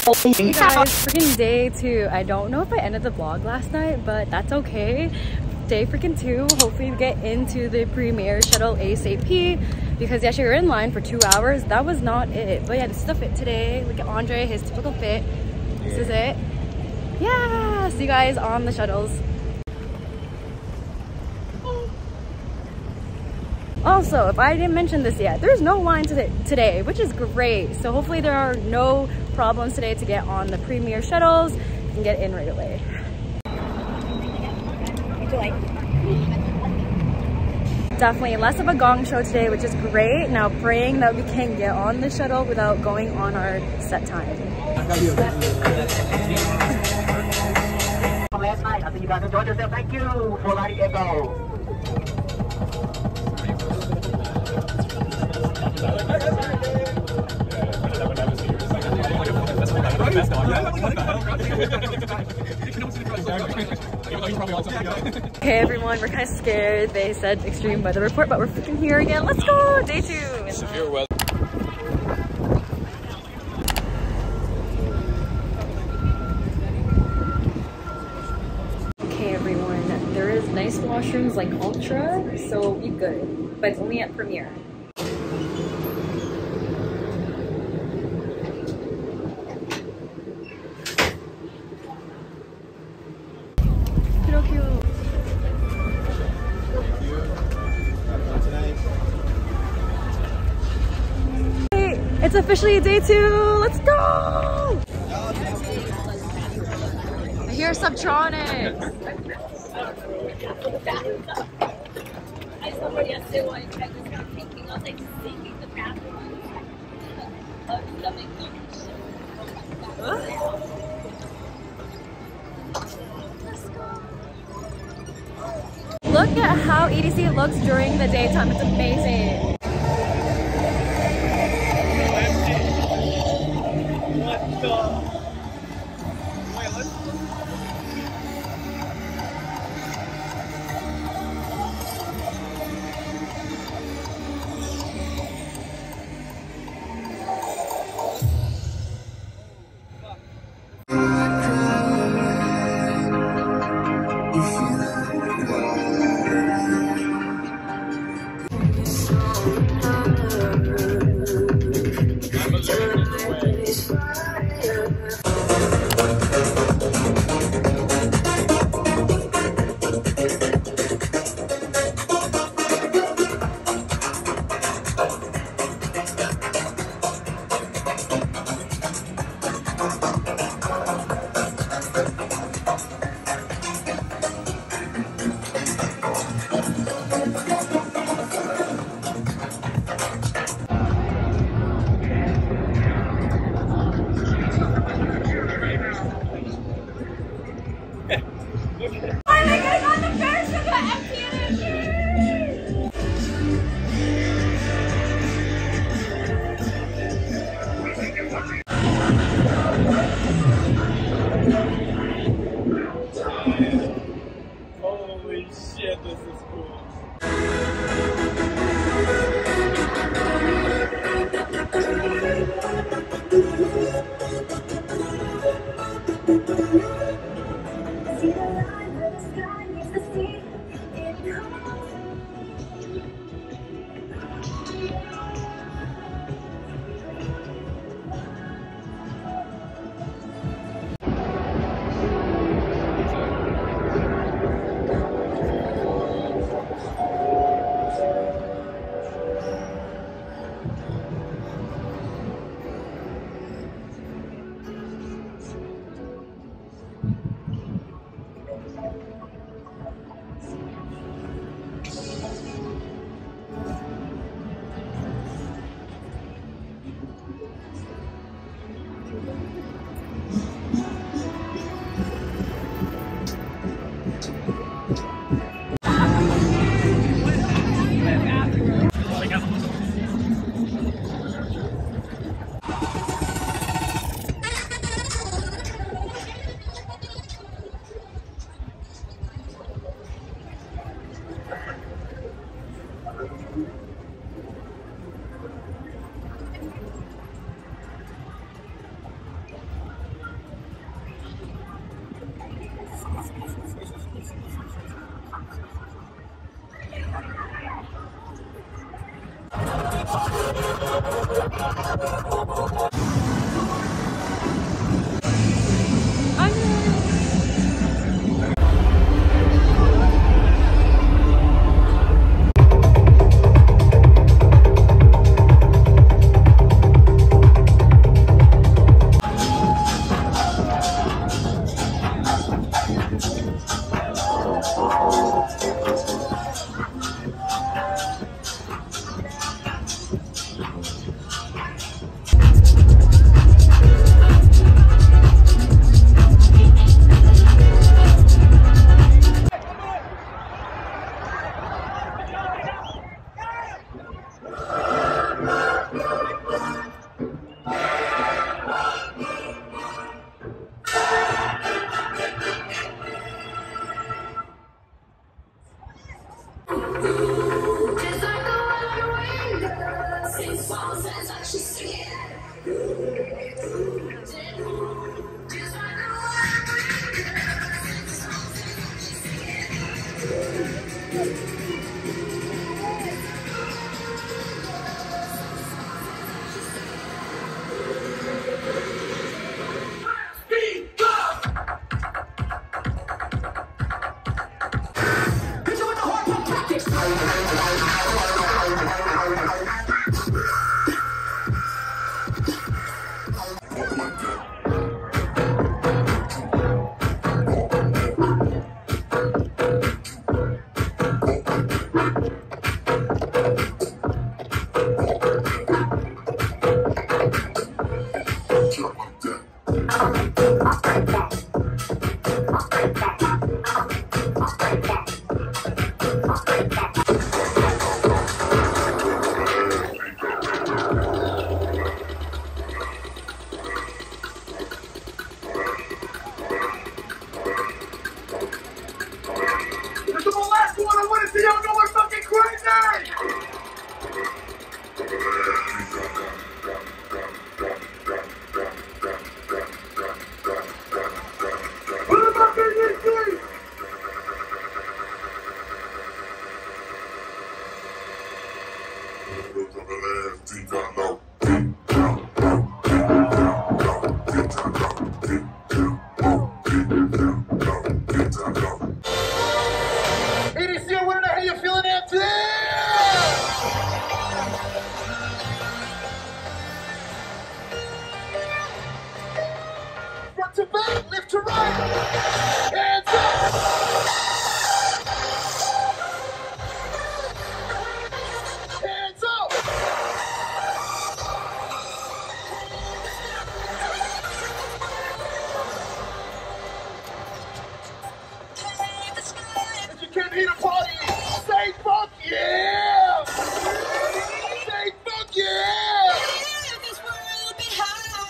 Hey guys, freaking day 2. I don't know if I ended the vlog last night, but that's okay. Day freaking 2. Hopefully we get into the premiere shuttle ASAP because yeah, we were in line for 2 hours. That was not it. But yeah, this is the fit today. Look at Andre, his typical fit. This is it. Yeah, see you guys on the shuttles. Also, if I didn't mention this yet, there's no line today, which is great. So hopefully there are no problems today to get on the premiere shuttles and get in right away. Definitely less of a gong show today, which is great. Now praying that we can get on the shuttle without going on our set time. Last night, I think you guys enjoyed yourself. Thank you for letting it go. Okay everyone, we're kind of scared. They said extreme weather report, but we're freaking here again. Let's go! Day 2! Severe weather. Okay everyone, there is nice washrooms like Ultra, so be good. But it's only at Premiere. It's officially day 2. Let's go! I hear SUBJOHNICS. I saw her yesterday when I tried to start thinking. I was like thinking the bathroom. Look at how EDC looks during the daytime. It's amazing. EDC, what how you feeling out there? Front to back, left to right, hands up. Hands up. If you can't hear the party, say fuck yeah! Say fuck yeah! This world behind.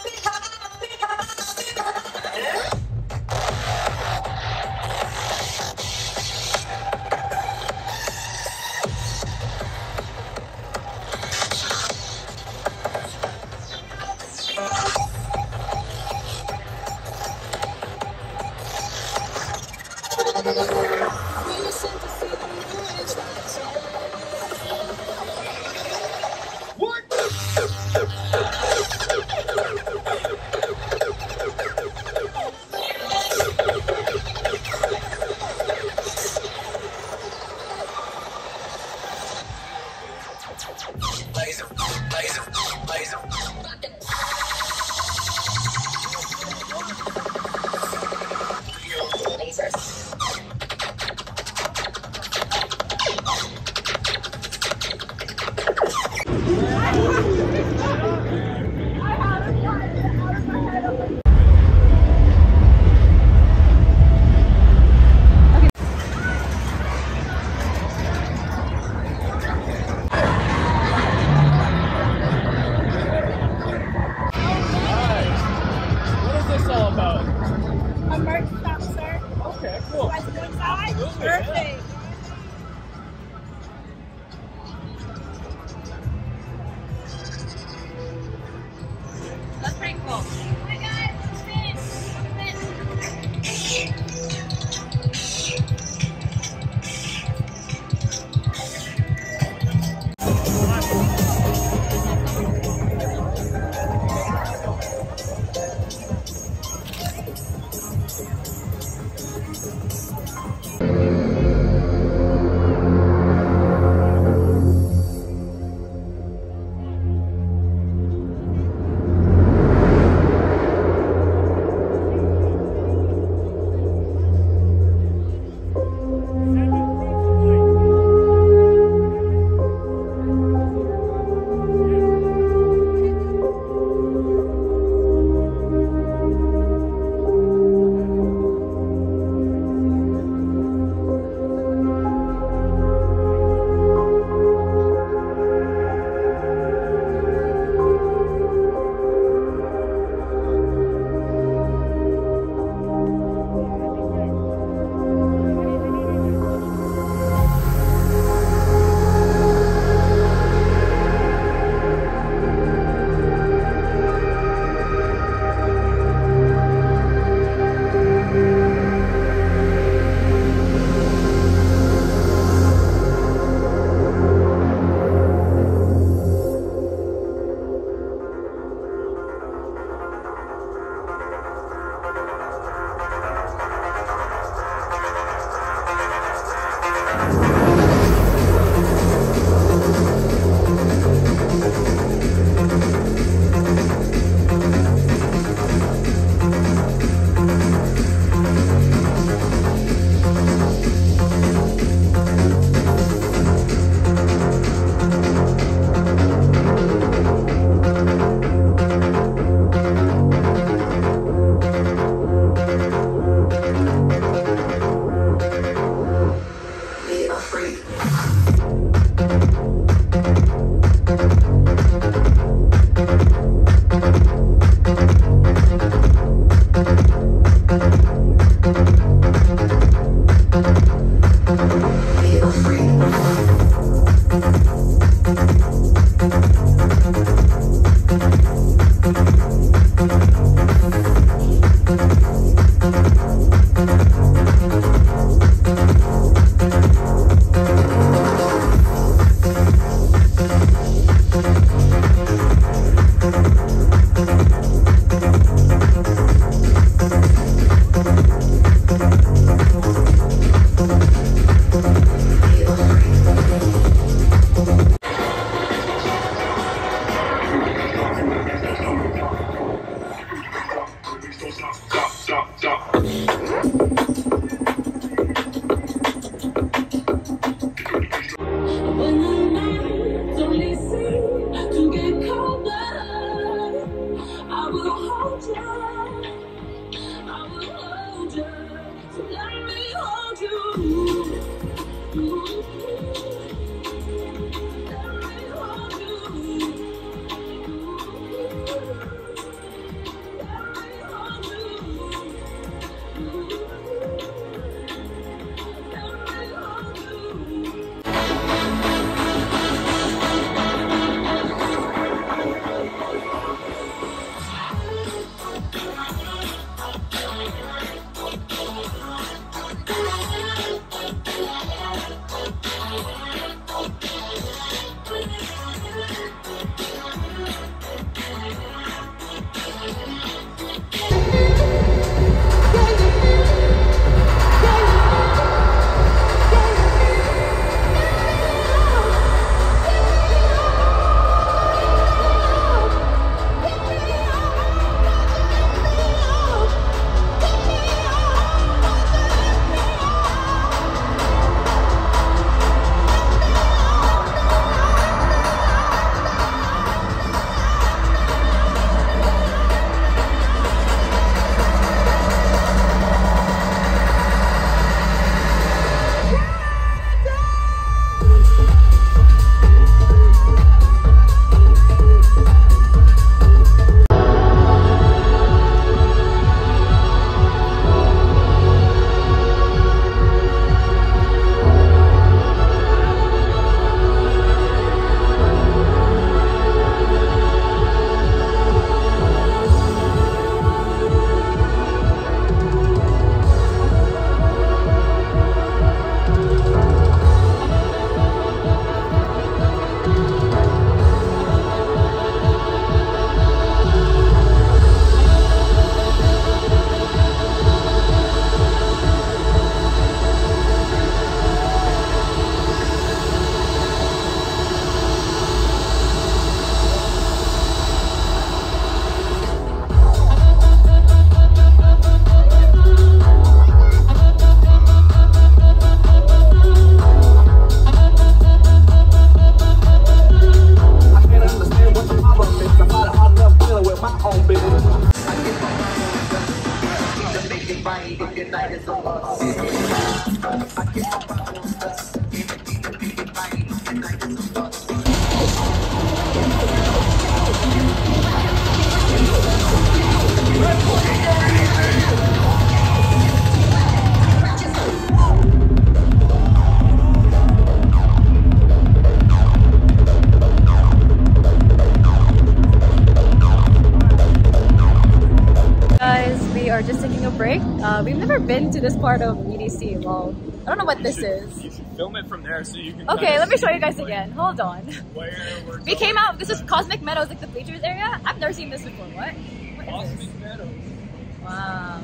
We've never been to this part of EDC. Well, I don't know what this is. You should film it from there so you can. Okay, let me show you guys again. Hold on. Where we're We came out. This is Cosmic Meadows, like the bleachers area. I've never seen this before. What? What is this? Cosmic Meadows. Wow.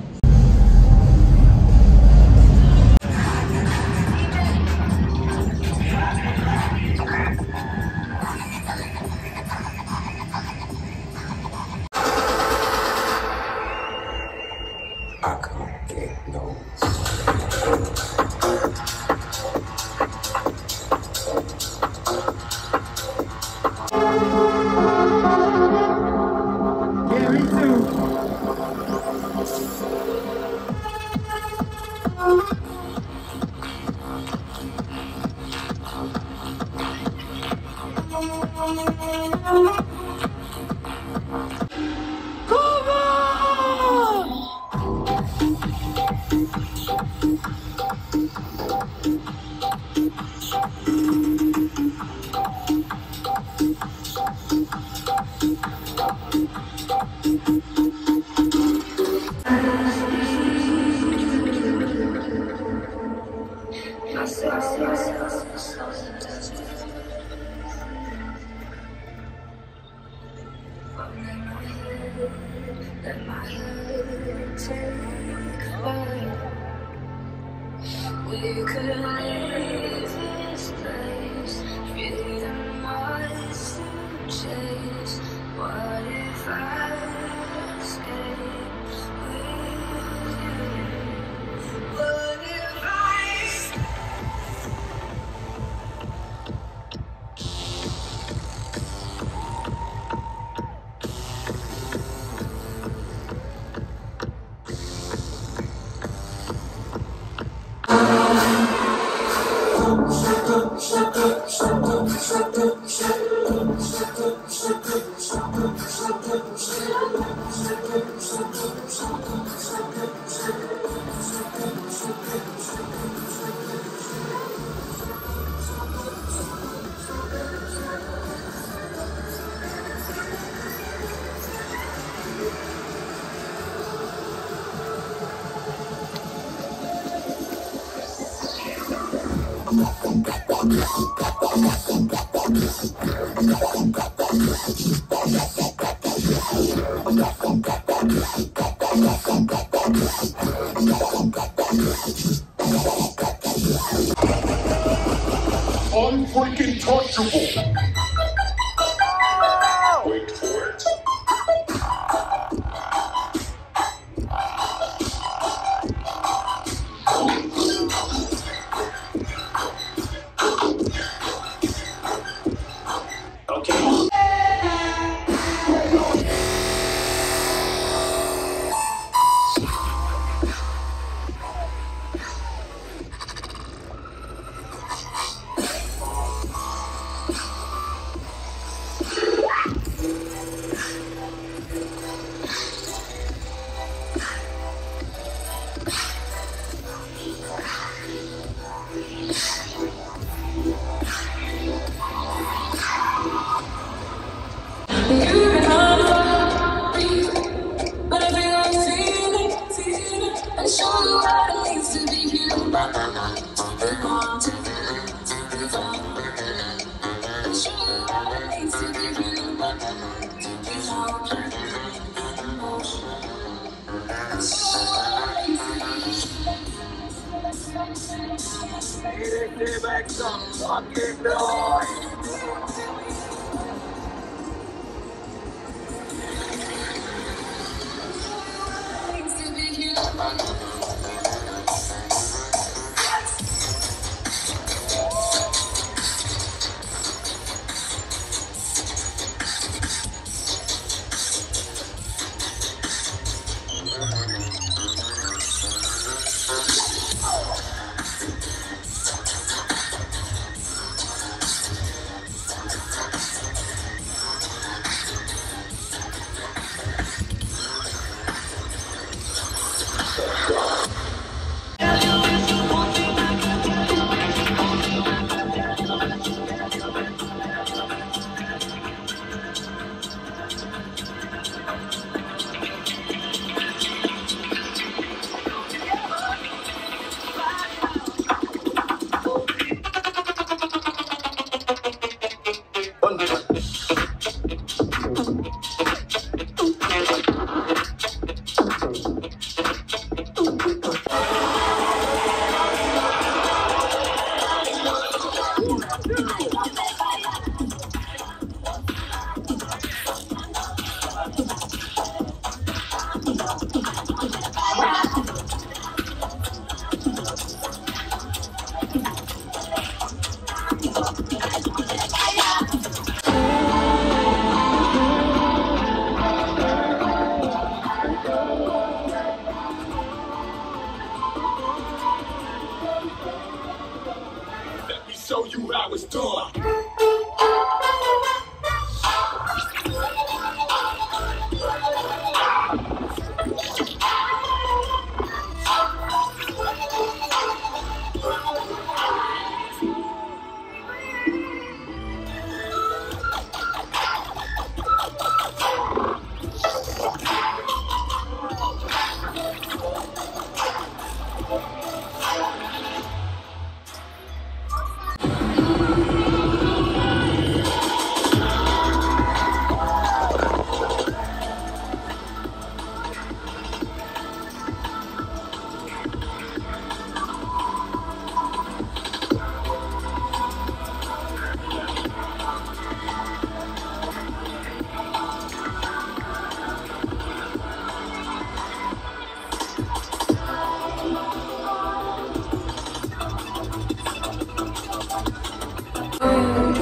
I can't get no. Yeah, me too. We could leave this place, freedom was to chase. What if I escape with you? What if I escape? Unfreaking touchable. Wait for it. Okay.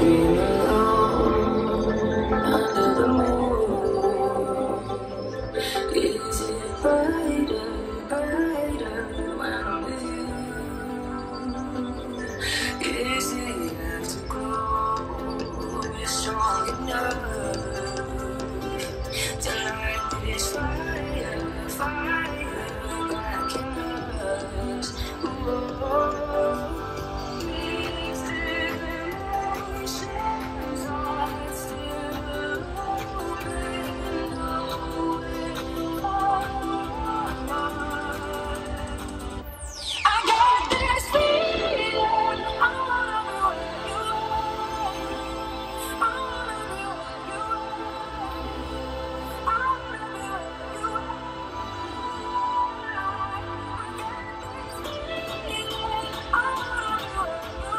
dream alone under the moon. Is it brighter, brighter when I'm with you? Is it enough to grow strong enough to light this fire, fire back in us? These emotions are still moving away. I got this feeling I wanna be with you. I wanna be with you. I wanna be with you. I wanna be with you.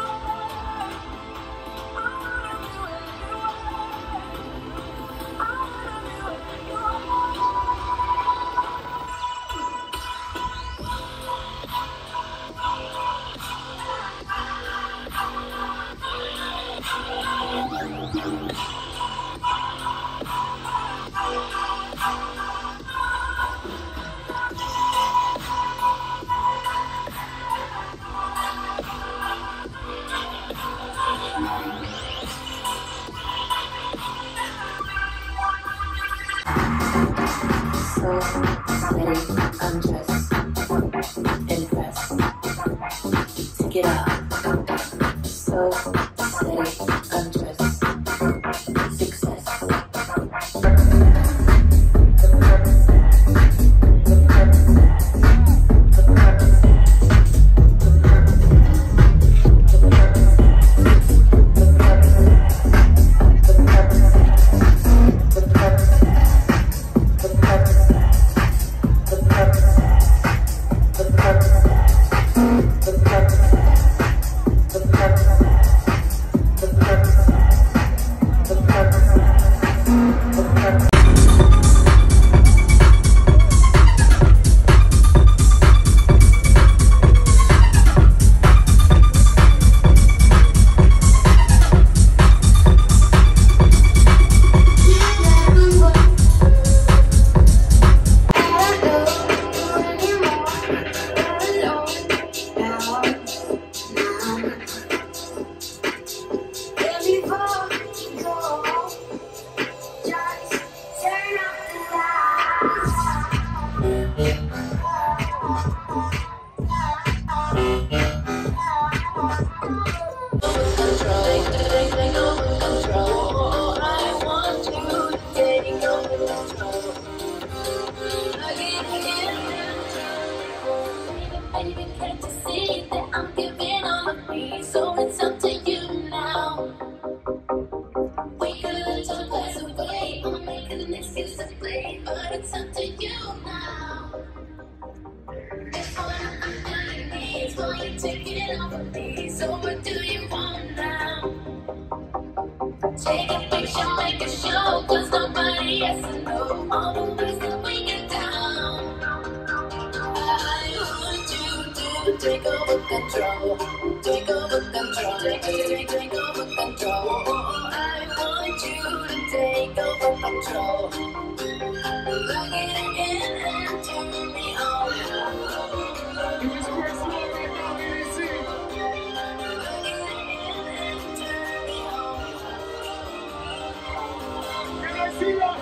So steady, undress, impress, take it out. So steady, undress, success. Take a picture, make a show, 'cause nobody has to know all the ways that we get down. I want you to take over control, take over control, take over control. I want you to take over control. Plug it in and turn me on. See that?